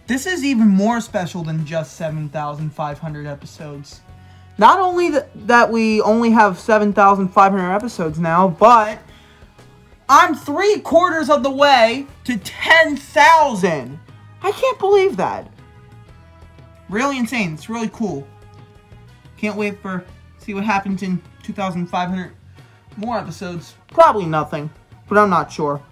This is even more special than just 7,500 episodes. Not only that we only have 7,500 episodes now, but I'm 3/4 of the way to 10,000. I can't believe that. Really insane. It's really cool. Can't wait for see what happens in 2,500 more episodes. Probably nothing, but I'm not sure.